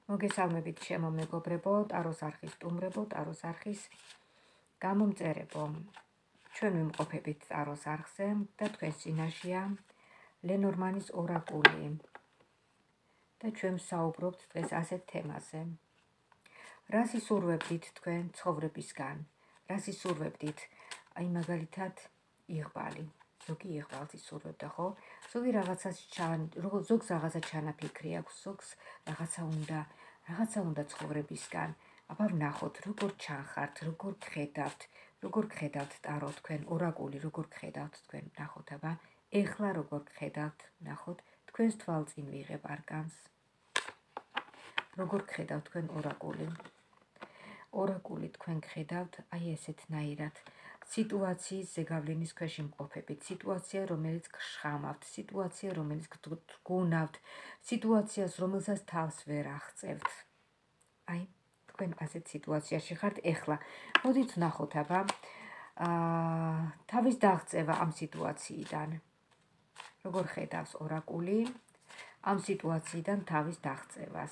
მოგესალმებით ჩემო მეგობრებო, ტაროს არხის სტუმრებო, ტაროს არხის გამომწერებო. ჩვენ ვიმყოფებით ტაროს არხზე და თქვენს წინაშეა ლენორმანის ორაკული. და ჩვენ ვსაუბრობთ დღეს ასეთ თემაზე. რას ისურვებდით თქვენ ცხოვრებისგან? რას ისურვებდით? აი მაგალითად იღბალი. ზოგი იღბალს ისურვებდა, ხო? ზოგი ზოგს რაღაცა ჩანაფიქრი აქვს, ზოგს რაღაცა უნდა ცხოვრებისგან. აბა ვნახოთ, როგორ ჩანხართ, როგორ გხედავთ ტარო თქვენ, ორაკული, როგორ გხედავთ თქვენ, ვნახოთ, აბა ეხლა როგორ გხედავთ, ვნახოთ, თქვენს თვალწინ ვიღებ არკანს. როგორ გხედავთ თქვენ ორაკული? ორაკული თქვენ გხედავთ აი ესეთნაირად. სიტუაციის ზეგავლენის ქვეშ იმყოფებით, სიტუაცია, რომელიც გშხამავთ, სიტუაცია, რომელიც გგუნავთ, სიტუაციას, რომელსაც თავს ვერ აღწევთ. აი, თქვენ ასეთ სიტუაციაში ხართ ეხლა. მოდით ვნახოთ, აბა, თავის დაღწევა ამ სიტუაციიდან. როგორ ხედავს ორაკული ამ სიტუაციიდან თავის დაღწევას?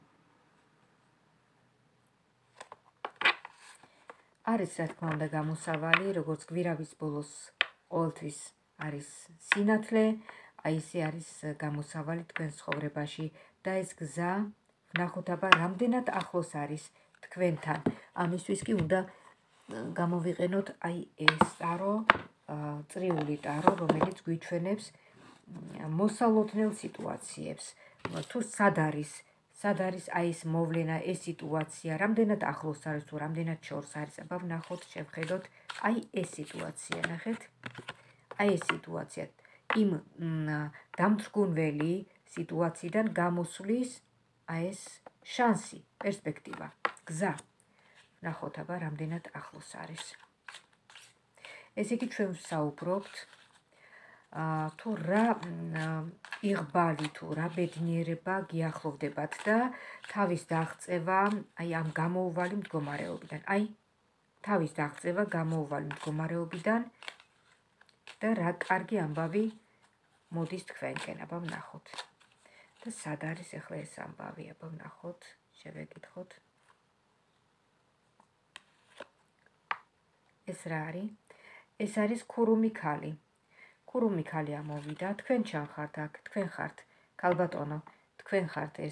არის რა თქმა უნდა გამოსავალი, როგორც გვირავის ბოლოს ყოველთვის არის სინათლე, აი ესე არის გამოსავალი თქვენ ცხოვრებაში და ეს გზა ვნახოთ, აბა რამდენად ახლოს არის თქვენთან. ამისთვის კი უნდა გამოვიყენოთ აი ეს ტარო, წრიული ტარო, რომელიც გვიჩვენებს მოსალოდნელ სიტუაციებს. თუ სად არის აი ეს მოვლენა, ეს სიტუაცია, რამდენად ახლოს არის თუ რამდენად შორს არის, აბა ვნახოთ, შევხედოთ აი ეს სიტუაცია, ნახეთ. აი ეს სიტუაცია იმ დამთრგუნველი სიტუაციიდან გამოსვლის აი ეს შანსი, პერსპექტივა, გზა. ვნახოთ, აბა რამდენად ახლოს არის. ესე იგი ჩვენ ვსაუბრობთ თუ რა იღბალი თუ რა ბედნიერება გიახლოვდებათ და თავის დაღწევა აი ამ გამოუვალი მდგომარეობიდან. აი თავის დაღწევა გამოუვალი მდგომარეობიდან და რა კარგი ამბავი მოდის თქვენკენ, აბა ვნახოთ. და სად არის ახლა ეს ამბავი, აბა ვნახოთ, შევეკითხოთ. ეს რა არის? ეს არის ქურუმი ქალი. ქურუმი ქალი ამოვიდა, თქვენ ჩანხართ აქ, თქვენ ხართ ქალბატონო, თქვენ ხართ ეს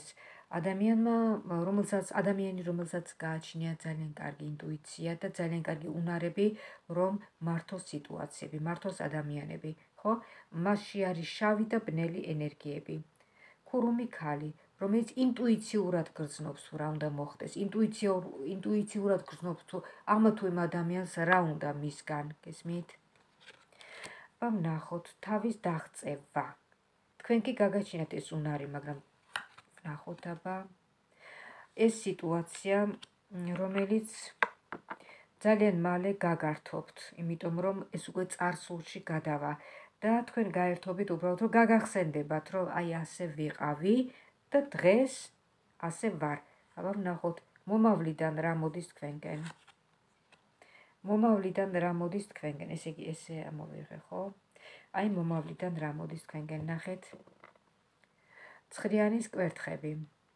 ადამიანი, რომელსაც გააჩნია ძალიან კარგი ინტუიცია და ძალიან კარგი უნარები, რომ მართოს სიტუაციები, მართოს ადამიანები, ხო? მასში არის შავი და ბნელი ენერგიები. ქურუმი ქალი, რომელიც ინტუიციურად გრძნობს თუ რა უნდა მოხდეს, ინტუიციურად გრძნობს თუ ამა თუ იმ ადამიანს რა უნდა მისგან, გესმით? ვნახოთ თავის დაღწევა. თქვენ კი გაგაჩნიათ ეს უნარი, მაგრამ ვნახოთ, აბა ეს სიტუაცია, რომელიც ძალიან მალე გაგართობთ, იმიტომ რომ ეს უკვე წარსულში გადავა და თქვენ გაერთობით უბრალოდ რომ გაგახსენდებათ, რომ აი ასე ვიყავი და დღეს ასე ვარ. აბა ვნახოთ, მომავლიდან რა მოდის თქვენკენ. მომავლიდან რა მოდის თქვენკენ, ესე იგი ესე ამოვიღე, ხო? აი მომავლიდან რა მოდის თქვენკენ, ნახეთ. ცხრიანის კვერთხები.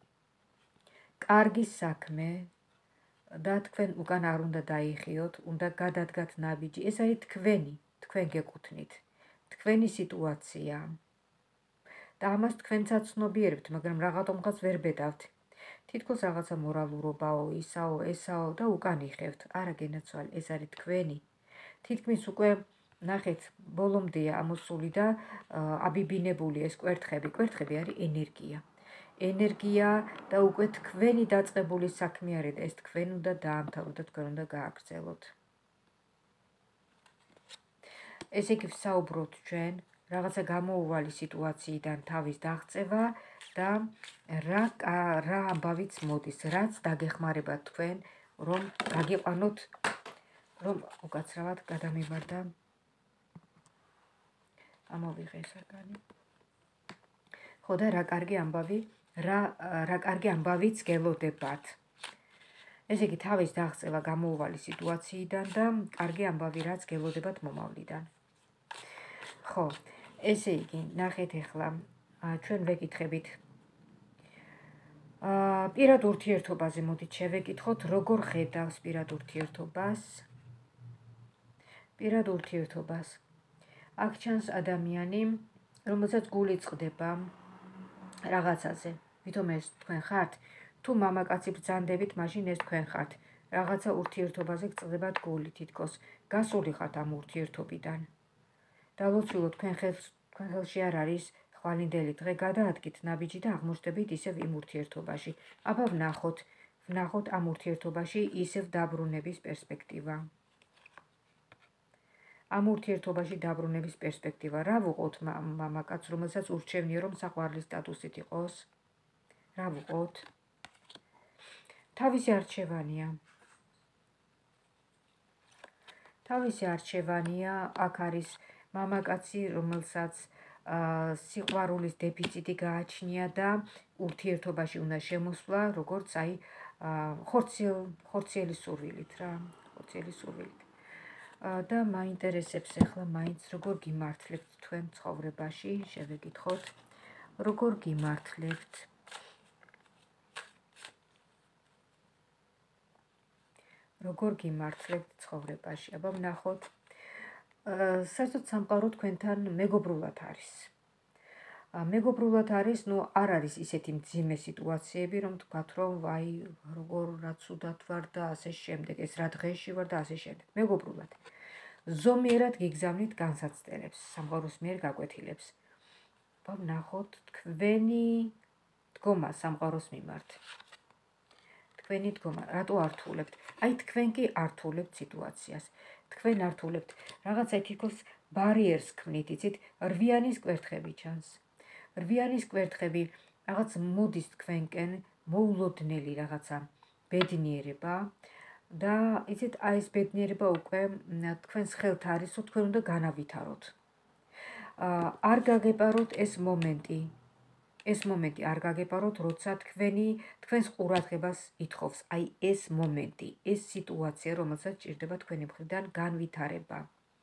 კარგი საქმე და თქვენ უკან არ უნდა დაიხიოთ, უნდა გადადგათ ნაბიჯი. ეს არის თქვენ გეკუთვნით, თქვენი სიტუაცია. და ამას თქვენცაც ცნობიერებთ, მაგრამ რაღაცომღაც ვერ ბედავთ. თითქოს რაღაცა მორალურობაო, ისაო, ესაო და უკან იხევთ. არა გენაცვალე, ეს არის თქვენი. თითქმის უკვე ნახეთ, ბოლომდეა ამოსული და აბიბინებული ეს კვერთხები. კვერთხები არის ენერგია. ენერგია და უკვე თქვენი დაწყებული საქმე არის და ეს თქვენ უნდა დაამთავროთ და თქვენ უნდა გააგრძელოთ. ესე იგი ვსაუბრობთ ჩვენ რაღაცა გამოუვალი სიტუაციიდან თავის დაღწევა და რა ამბავიც მოდის, რაც დაგეხმარებათ თქვენ, რომ გაგიყვანოთ, რომ უკაცრავად გადამიბარდა. ამოვიღე ეს არკანი. ხო და რა კარგი ამბავიც გელოდებათ. ესე იგი თავის დაღწევა გამოუვალი სიტუაციიდან და კარგი ამბავი რაც გელოდებათ მომავლიდან. ხო, ესე იგი, ნახეთ ახლა, ჩვენ ვეკითხებით პირად ურთიერთობაზე მოდით შევეკითხოთ, როგორ ხედავს პირად ურთიერთობას. პირად ურთიერთობას. აქ ჩანს ადამიანი, რომელსაც გული წყდება რაღაცაზე. ვითომ ეს თქვენ ხართ, თუ მამაკაცი ბრძანდებით, მაშინ ეს თქვენ ხართ. რაღაცა ურთიერთობაზე გწყდებათ გული, თითქოს გასული ხართ ამ ურთიერთობიდან. დალოცულოთ თქვენ ხელში არ არის ხვალინდელი დღე, გადაადგით ნაბიჯი და აღმოჩნდებით ისევ იმ ურთიერთობაში. აბა ვნახოთ ამ ურთიერთობაში ისევ დაბრუნების პერსპექტივა. ამ ურთიერთობაში დაბრუნების პერსპექტივა. რა ვუყოთ მამაკაც, რომელსაც ურჩევნია, რომ საყვარლის სტატუსით იყოს? რა ვუყოთ? თავისი არჩევანია. თავისი არჩევანია, აქ არის მამაკაცი, რომელსაც სიყვარულის დეფიციტი გააჩნია და ურთიერთობაში უნდა შემოსვლა, როგორც აი ხორციელი სურვილით რა, ხორციელი სურვილით. და მაინტერესებს ახლა მაინც როგორ გიმართლებთ თქვენ ცხოვრებაში, შევეკითხოთ, როგორ გიმართლებთ. როგორ გიმართლებთ ცხოვრებაში. აბა ვნახოთ. საერთოდ სამყარო თქვენთან მეგობრულად არის. მეგობრულად არის, არ არის ისეთი მძიმე სიტუაციები, რომ თქვათ, რომ აი, როგორ რა ცუდად ვარ და ასე შემდეგ, ეს რა დღეში ვარ და ასე შემდეგ. მეგობრულად. ზომიერად გიგზავნით განსაცდელებს, სამყაროს მიერ გაკვეთილებს. აბა ვნახოთ თქვენი დგომა სამყაროს მიმართ. თქვენი დგომა, რატო ართულებთ? აი თქვენ კი ართულებთ სიტუაციას. თქვენ ართულებთ რაღაცა თითქოს ბარიერს ქმნით, იცით, რვიანის კვერთხები ჩანს. რვიანის კვერთხები რაღაც მოდის თქვენკენ მოულოდნელი რაღაცა ბედნიერება და იცით, აი ეს ბედნიერება უკვე თქვენს ხელთ არისო, თქვენ უნდა განავითაროთ. არ გაგეპაროთ ეს მომენტი. ეს მომენტი არ გაგეპაროთ, როცა თქვენს ყურადღებას ითხოვს. აი ეს მომენტი, ეს სიტუაცია, რომელსაც ჭირდება თქვენი მხრიდან განვითარება.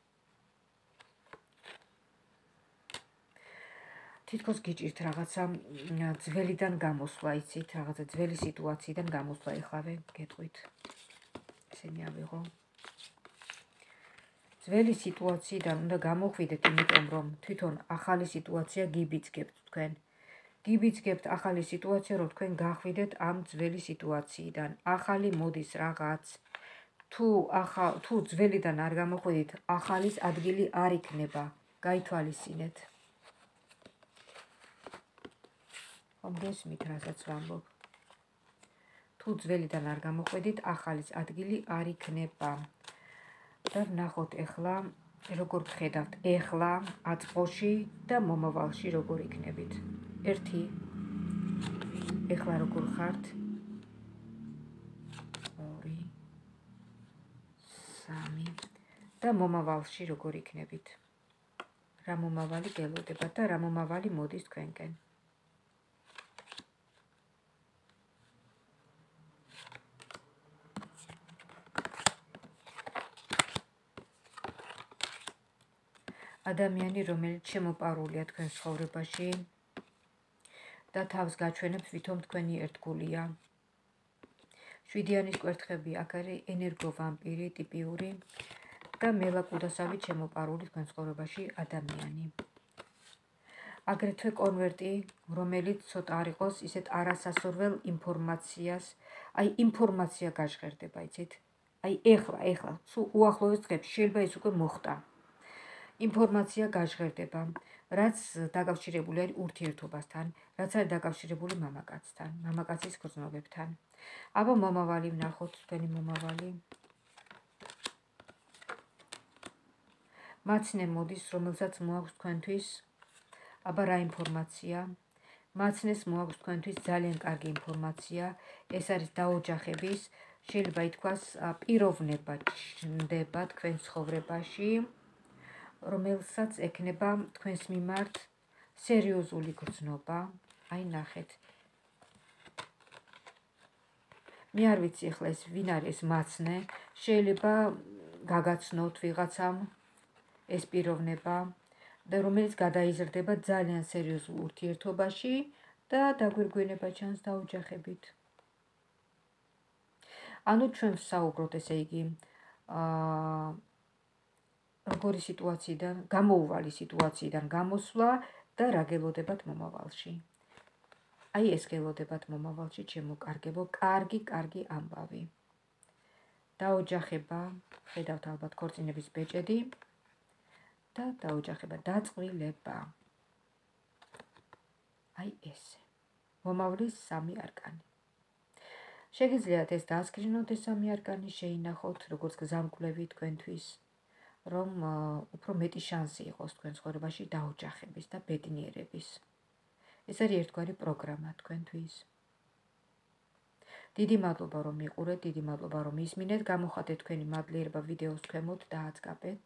თითქოს გიჭირთ რაღაცა ძველიდან გამოსვლა, იცით, რაღაცა ძველი სიტუაციიდან გამოსვლა, ეხლავე გეტყვით. ესენი ავიღო. ძველი სიტუაციიდან უნდა გამოხვიდეთ, იმიტომ რომ თვითონ ახალი სიტუაცია გიბიძგებთ თქვენ. გიბიძგებთ ახალი სიტუაცია, რომ თქვენ გახვიდეთ ამ ძველი სიტუაციიდან. ახალი მოდის რაღაც. თუ ძველიდან არ გამოხვიდით, ახალის ადგილი არ იქნება. გაითვალისწინეთ. გესმით, რასაც ვამბობ. თუ ძველიდან არ გამოხვიდით, ახალის ადგილი არ იქნება. და ვნახოთ ახლა, როგორ გხედავთ ახლა, აწმყოში და მომავალში როგორ იქნებით. 1 ახლა როგორ ხართ? 2 3 და მომავალში როგორ იქნებით. რა მომავალი გელოდებათ და რა მომავალი მოდის თქვენკენ. ადამიანი, რომელიც შემოპარულია თქვენ ცხოვრებაში და თავს გაჩვენებს, ვითომ თქვენი ერთგულია. 7-იანის კვერთხები, აქ არის ენერგოვამპირი ტიპიური და მელაკუდასავით შემოპარული თქვენ ცხოვრებაში ადამიანი. აგრეთვე კონვერტი, რომელიც ცოტა არ იყოს ისეთ არასასურველ ინფორმაციას, აი ინფორმაცია გაჟღერდება, იცით? აი ეხლა, სულ უახლოეს დღეებში შეიძლება ის უკვე მოხდა. ინფორმაცია გაჟღერდება, რაც დაკავშირებული არის ურთიერთობასთან, რაც არის დაკავშირებული მამაკაცთან, მამაკაცის გრძნობებთან. აბა მომავალი ვნახოთ, თქვენი მომავალი. მაცნე მოდის, რომელსაც მოაქვს თქვენთვის. აბა რა ინფორმაცია? მაცნეს მოაქვს თქვენთვის ძალიან კარგი ინფორმაცია. ეს არის დაოჯახების, შეიძლება ითქვას, პიროვნება ჩნდება თქვენ ცხოვრებაში, რომელსაც ექნება თქვენს მიმართ სერიოზული გრძნობა. აი ნახეთ. მე არ ვიცი ახლა ეს ვინ არის ეს მაცნე, შეიძლება გაგაცნოთ ვიღაცამ ეს პიროვნება და რომელიც გადაიზრდება ძალიან სერიოზულ ურთიერთობაში და დაგვირგვინება ჩანს დაოჯახებით. ანუ ჩვენ ვსაუბრობთ, ესე იგი, როგორი სიტუაციიდან, გამოუვალი სიტუაციიდან გამოსვლა და რა გელოდებათ მომავალში. აი ეს გელოდებათ მომავალში, ჩემო კარგებო, კარგი ამბავი. დაოჯახება, ხედავთ ალბათ ქორწინების ბეჭედი და დაოჯახება, დაწყვილება. აი ესე. მომავლის 3 არკანი. შეგიძლიათ ეს დაასკრინოთ, ეს 3 არკანი, შეინახოთ, როგორც გზამკვლევი თქვენთვის, რომ უფრო მეტი შანსი იყოს თქვენ ცხოვრებაში დაოჯახების და ბედნიერების. ეს არის ერთგვარი პროგრამა თქვენთვის. დიდი მადლობა, რომ მიყურეთ, დიდი მადლობა, რომ ისმინეთ, გამოხატეთ თქვენი მადლიერება ვიდეოს ქვემოთ და აწკაპეთ.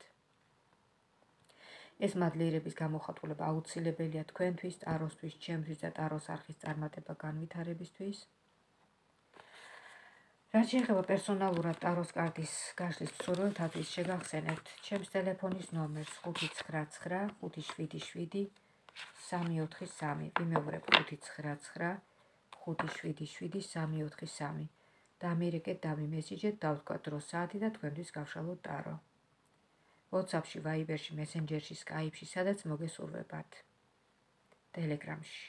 ეს მადლიერების გამოხატულება აუცილებელია თქვენთვის, ტაროსთვის, ჩემთვის და ტაროს არხის წარმატება განვითარებისთვის. რაც შეეხება პერსონალურად ტაროს კარტის გაშლის მსურველთათვის, შეგახსენებთ ჩემს ტელეფონის ნომერს 599 577 343. ვიმეორებ 599 577 343. დამირეკეთ, დამიმესიჯეთ, დავთქვათ დრო საათი და თქვენთვის გავშალოთ ტარო. WhatsApp-ში, Viber-ში, Messenger-ში, Skype-ში, სადაც მოგესურვებათ. Telegram-ში.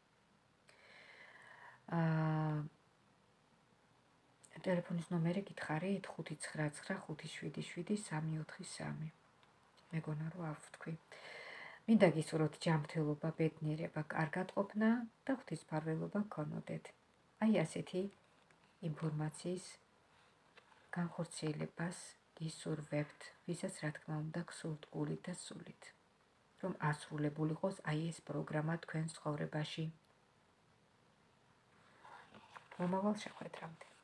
ტელეფონის ნომერი გითხარით 599 577 343. მეგონა რომ არ ვთქვი. მინდა გისურვოთ ჯანმრთელობა, ბედნიერება, კარგად ყოფნა და ღვთისმფარველობა გქონოდეთ. აი ასეთი ინფორმაციის განხორციელებას გისურვებთ, ვისაც რა თქმა უნდა გსურთ გულით და სულით, რომ ასრულებული იყოს აი ეს პროგრამა თქვენ ცხოვრებაში. მომავალ შეხვედრამდე.